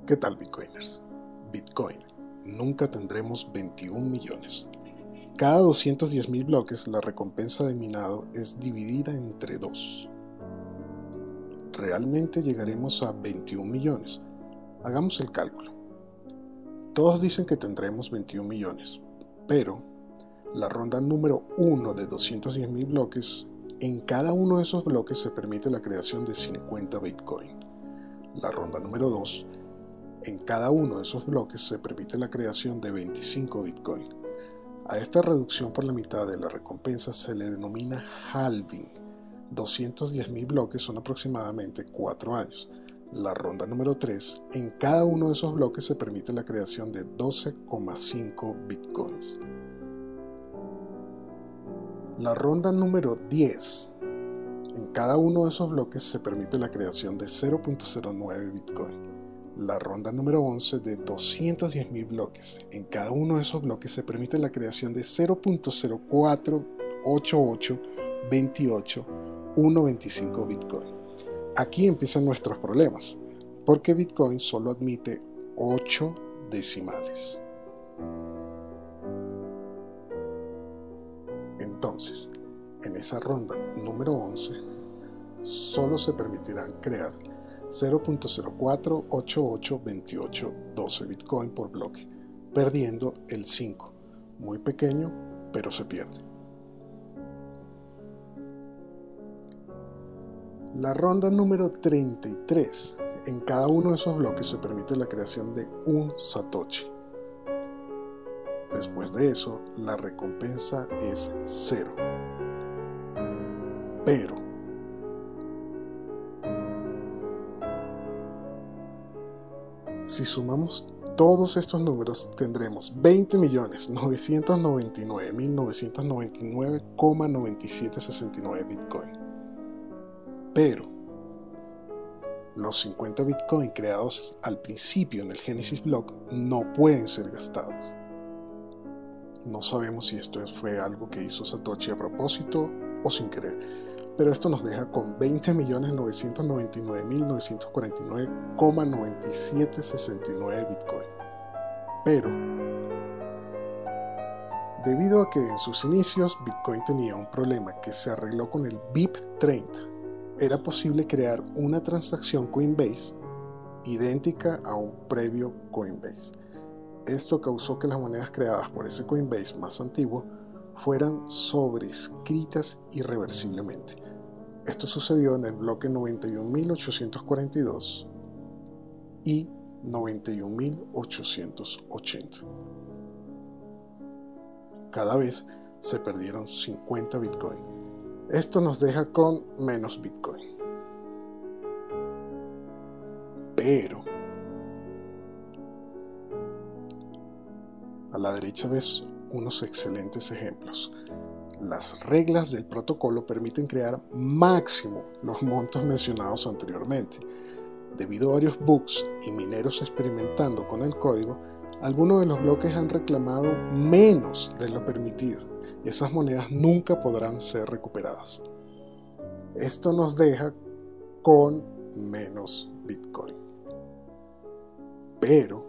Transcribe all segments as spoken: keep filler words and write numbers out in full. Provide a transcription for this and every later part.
¿Qué tal, Bitcoiners? Bitcoin, nunca tendremos veintiún millones. Cada doscientos diez mil bloques la recompensa de minado es dividida entre dos. ¿Realmente llegaremos a veintiún millones? Hagamos el cálculo. Todos dicen que tendremos veintiún millones, pero la ronda número uno de doscientos diez mil bloques, en cada uno de esos bloques se permite la creación de cincuenta Bitcoin. La ronda número dos, en cada uno de esos bloques se permite la creación de veinticinco Bitcoin. A esta reducción por la mitad de la recompensa se le denomina halving. doscientos diez mil bloques son aproximadamente cuatro años. La ronda número tres, en cada uno de esos bloques se permite la creación de doce coma cinco Bitcoins. La ronda número diez, en cada uno de esos bloques se permite la creación de cero punto cero nueve Bitcoin. La ronda número once de doscientos diez mil bloques. En cada uno de esos bloques se permite la creación de cero punto cero cuatro ocho ocho veintiocho ciento veinticinco Bitcoin. Aquí empiezan nuestros problemas, porque Bitcoin solo admite ocho decimales. Entonces, en esa ronda número once, solo se permitirán crear cero punto cero cuatro ocho ocho veintiocho doce Bitcoin por bloque, perdiendo el cinco, muy pequeño, pero se pierde. La ronda número treinta y tres, en cada uno de esos bloques se permite la creación de un Satoshi. Después de eso, la recompensa es cero. Pero si sumamos todos estos números, tendremos veinte millones novecientos noventa y nueve mil novecientos noventa y nueve coma noventa y siete sesenta y nueve Bitcoin. Pero los cincuenta Bitcoin creados al principio en el Genesis Block no pueden ser gastados. No sabemos si esto fue algo que hizo Satoshi a propósito o sin querer, pero esto nos deja con veinte millones novecientos noventa y nueve mil novecientos cuarenta y nueve coma noventa y siete sesenta y nueve Bitcoin. Pero, debido a que en sus inicios Bitcoin tenía un problema que se arregló con el B I P treinta, era posible crear una transacción Coinbase idéntica a un previo Coinbase. Esto causó que las monedas creadas por ese Coinbase más antiguo fueran sobrescritas irreversiblemente. Esto sucedió en el bloque noventa y un mil ochocientos cuarenta y dos y noventa y un mil ochocientos ochenta. Cada vez se perdieron cincuenta Bitcoin. Esto nos deja con menos Bitcoin. Pero a la derecha ves unos excelentes ejemplos. Las reglas del protocolo permiten crear máximo los montos mencionados anteriormente. Debido a varios bugs y mineros experimentando con el código, algunos de los bloques han reclamado menos de lo permitido. Esas monedas nunca podrán ser recuperadas. Esto nos deja con menos Bitcoin. Pero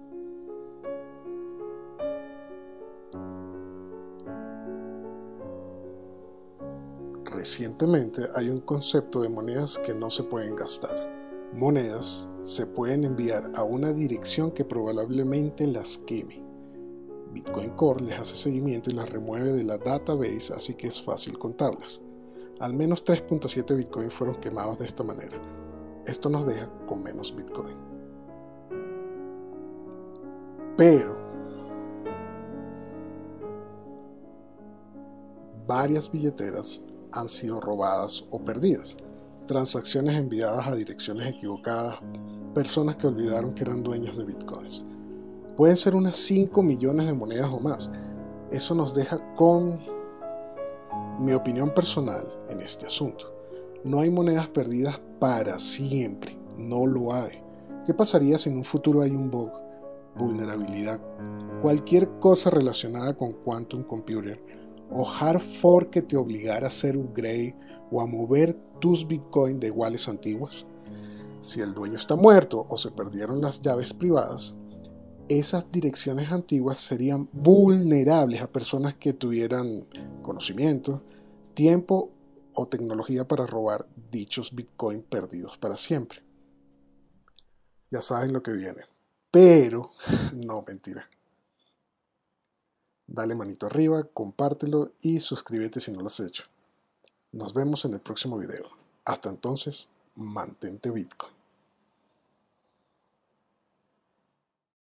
recientemente hay un concepto de monedas que no se pueden gastar. Monedas se pueden enviar a una dirección que probablemente las queme. Bitcoin Core les hace seguimiento y las remueve de la database, así que es fácil contarlas. Al menos tres punto siete Bitcoin fueron quemados de esta manera. Esto nos deja con menos Bitcoin. Pero varias billeteras han sido robadas o perdidas. Transacciones enviadas a direcciones equivocadas, personas que olvidaron que eran dueñas de bitcoins. Pueden ser unas cinco millones de monedas o más. Eso nos deja con mi opinión personal en este asunto. No hay monedas perdidas para siempre, no lo hay. ¿Qué pasaría si en un futuro hay un bug, vulnerabilidad, cualquier cosa relacionada con quantum computer o hard fork que te obligara a hacer upgrade o a mover tus Bitcoin de wallets antiguas? Si el dueño está muerto o se perdieron las llaves privadas, esas direcciones antiguas serían vulnerables a personas que tuvieran conocimiento, tiempo o tecnología para robar dichos Bitcoin perdidos para siempre. Ya saben lo que viene. Pero, no, mentira. Dale manito arriba, compártelo y suscríbete si no lo has hecho. Nos vemos en el próximo video. Hasta entonces, mantente Bitcoin.